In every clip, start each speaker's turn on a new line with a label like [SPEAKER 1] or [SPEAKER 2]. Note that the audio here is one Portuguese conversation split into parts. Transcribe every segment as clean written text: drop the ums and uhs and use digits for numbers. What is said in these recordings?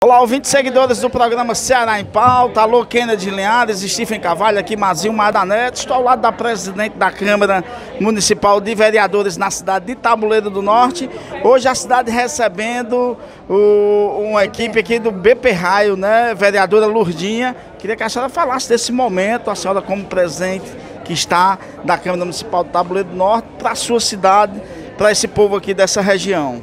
[SPEAKER 1] Olá, ouvintes seguidores do programa Ceará em Pauta. Alô, Kennedy Linhares, Stephen Carvalho, aqui Mazinho Maia da Neto. Estou ao lado da presidente da Câmara Municipal de Vereadores na cidade de Tabuleiro do Norte. Hoje a cidade recebendo uma equipe aqui do BP Raio, né? Vereadora Lurdinha. Queria que a senhora falasse desse momento, a senhora como presidente que está da Câmara Municipal de Tabuleiro do Norte, para a sua cidade, para esse povo aqui dessa região.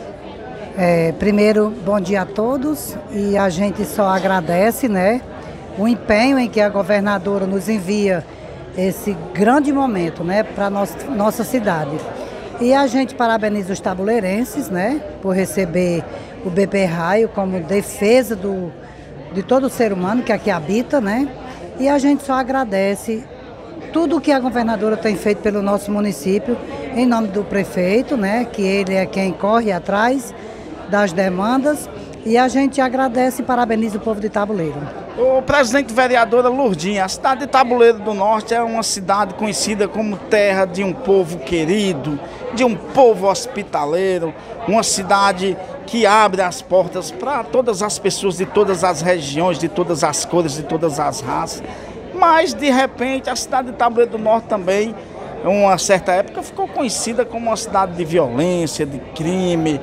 [SPEAKER 2] Primeiro, bom dia a todos, e a gente só agradece, né, o empenho em que a governadora nos envia esse grande momento, né, para nossa cidade. E a gente parabeniza os tabuleirenses, né, por receber o BP Raio como defesa de todo ser humano que aqui habita, né, e a gente só agradece tudo o que a governadora tem feito pelo nosso município, em nome do prefeito, né, que ele é quem corre atrás das demandas, e a gente agradece e parabeniza o povo de Tabuleiro.
[SPEAKER 1] O presidente vereadora Lurdinha, a cidade de Tabuleiro do Norte é uma cidade conhecida como terra de um povo querido, de um povo hospitaleiro, uma cidade que abre as portas para todas as pessoas de todas as regiões, de todas as cores, de todas as raças. Mas, de repente, a cidade de Tabuleiro do Norte também, em uma certa época, ficou conhecida como uma cidade de violência, de crime.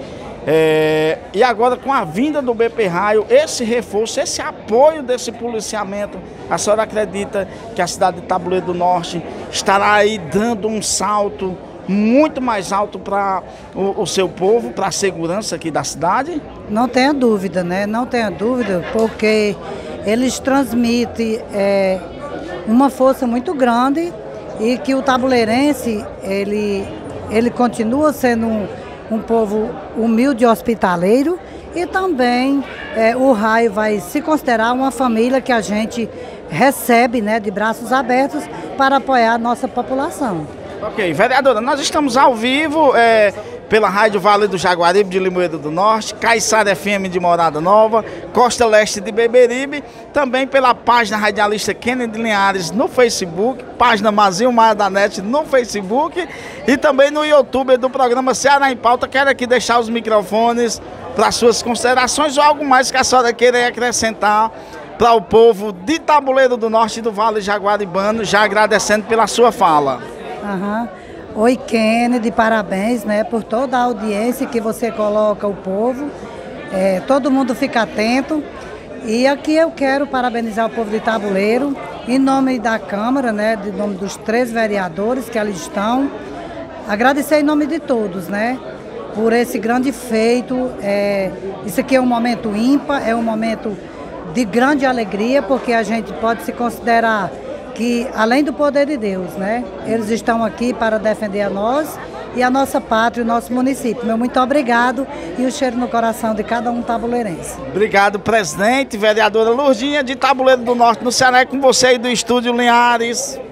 [SPEAKER 1] E agora, com a vinda do BP Raio, esse reforço, esse apoio desse policiamento, a senhora acredita que a cidade de Tabuleiro do Norte estará aí dando um salto muito mais alto para o seu povo, para a segurança aqui da cidade?
[SPEAKER 2] Não tenha dúvida, né? Não tenha dúvida, porque eles transmitem uma força muito grande, e que o tabuleirense, ele continua sendo um povo humilde e hospitaleiro, e também o Raio vai se considerar uma família que a gente recebe, né, de braços abertos para apoiar a nossa população.
[SPEAKER 1] Ok, vereadora, nós estamos ao vivo pela Rádio Vale do Jaguaribe de Limoeiro do Norte, Caiçara FM de Morada Nova, Costa Leste de Beberibe, também pela página radialista Kennedy Linhares no Facebook, página Mazinho Maia da Neto no Facebook e também no YouTube do programa Ceará em Pauta. Quero aqui deixar os microfones para suas considerações ou algo mais que a senhora queira acrescentar para o povo de Tabuleiro do Norte e do Vale Jaguaribano, já agradecendo pela sua fala.
[SPEAKER 2] Oi, Kennedy, parabéns, né, por toda a audiência que você coloca o povo. Todo mundo fica atento. E aqui eu quero parabenizar o povo de Tabuleiro, em nome da Câmara, né, em nome dos 3 vereadores que ali estão. Agradecer em nome de todos, né, por esse grande feito. Isso aqui é um momento ímpar, é um momento de grande alegria, porque a gente pode se considerar que, além do poder de Deus, né, eles estão aqui para defender a nós e a nossa pátria, o nosso município. Meu muito obrigado, e o cheiro no coração de cada um tabuleirense.
[SPEAKER 1] Obrigado, presidente, vereadora Lurdinha de Tabuleiro do Norte, no Ceará, com você aí do Estúdio Linhares.